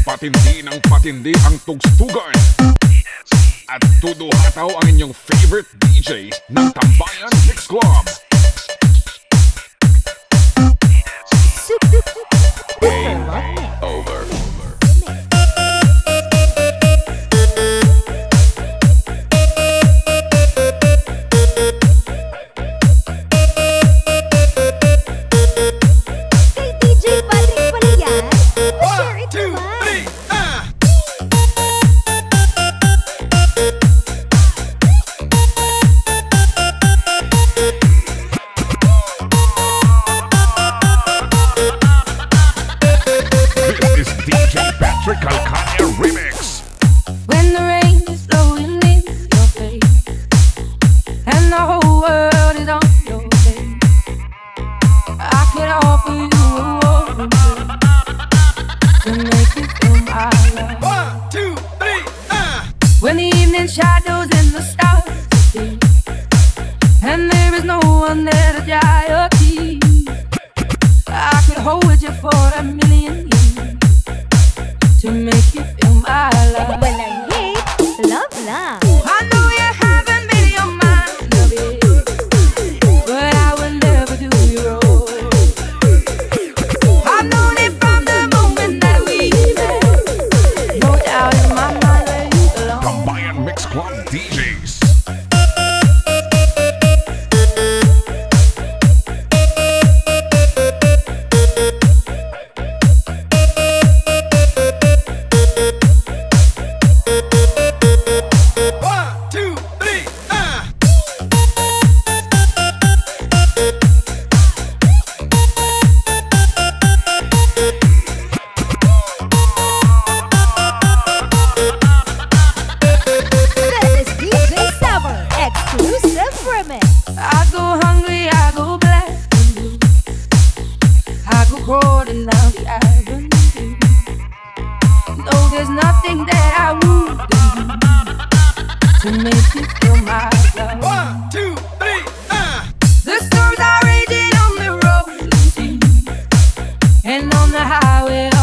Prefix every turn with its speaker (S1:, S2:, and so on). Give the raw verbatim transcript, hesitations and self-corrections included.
S1: Patindi ng patindi ang tugstugan. At tuduhataw ang inyong favorite D J ng Tambayan Mix Club. Game over.
S2: When the rain is blowing in your face and the whole world is on your face, I could offer you a warm embrace to make you feel my love.
S3: One, two, three, uh.
S2: When the evening shadows and the stars appear and there is no one there to dry your tears, I could hold you for a million years to make you feel my love.
S4: When I hate love, love.
S2: I know you haven't made your mind up yet, but I will never do you wrong. I've known it from the moment that we met. No doubt in my mind that you belong.
S1: Tambayan Mix Club D Js.
S2: I go hungry, I go black and blue, I go crawling down the avenue. No, there's nothing that I wouldn't do to make you feel my love.
S3: One, two, three, uh.
S2: The storms are raging on the rolling sea, and on the highway